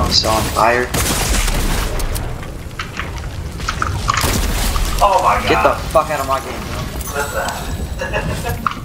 I'm so on fire. Oh my god. Get the fuck out of my game, bro. What's that?